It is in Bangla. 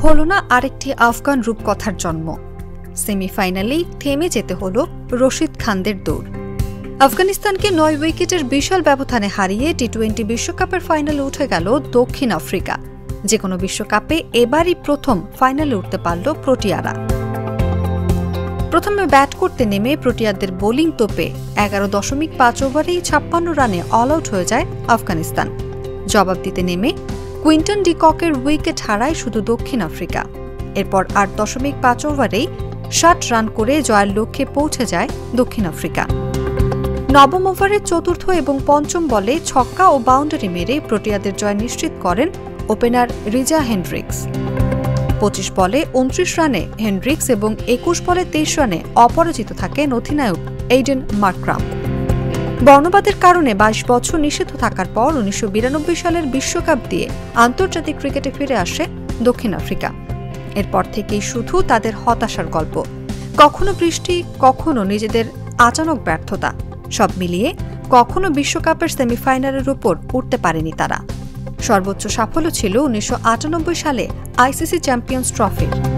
হল না আরেকটি আফগান রূপকথার জন্ম। সেমিফাইনালেই থেমে যেতে হল রশিদ খানদের দৌড়। আফগানিস্তানকে 9 উইকেটের বিশাল ব্যবধানে হারিয়ে টি-20 বিশ্বকাপের ফাইনালে উঠে গেল দক্ষিণ আফ্রিকা। যে কোনো বিশ্বকাপে এবারই প্রথম ফাইনালে উঠতে পারল প্রোটিয়ারা। প্রথমে ব্যাট করতে নেমে প্রোটিয়াদের বোলিং তোপে 11.5 ওভারেই 56 রানে অল আউট হয়ে যায় আফগানিস্তান। জবাব দিতে নেমে কুইন্টন ডি ককের উইকেট হারায় শুধু দক্ষিণ আফ্রিকা। এরপর 8.5 ওভারেই 60 রান করে জয়ের লক্ষ্যে পৌঁছে যায় দক্ষিণ আফ্রিকা। নবম ওভারের চতুর্থ এবং পঞ্চম বলে ছক্কা ও বাউন্ডারি মেরে প্রোটিয়াদের জয় নিশ্চিত করেন ওপেনার রিজা হেন্ড্রিক্স। 25 বলে 29 রানে হেন্ড্রিক্স এবং 21 বলে 23 রানে অপরাজিত থাকেন অধিনায়ক এইডেন মার্করাম। বর্ণবাদের কারণে 22 বছর নিষিদ্ধ থাকার পর 1992 সালের বিশ্বকাপ দিয়ে আন্তর্জাতিক ক্রিকেটে ফিরে আসে দক্ষিণ আফ্রিকা। এরপর থেকেই শুধু তাদের হতাশার গল্প, কখনো বৃষ্টি, কখনো নিজেদের আচানক ব্যর্থতা। সব মিলিয়ে কখনো বিশ্বকাপের সেমিফাইনালের উপর উঠতে পারেনি তারা। সর্বোচ্চ সাফল্য ছিল 1998 সালে আইসিসি চ্যাম্পিয়ন্স ট্রফির।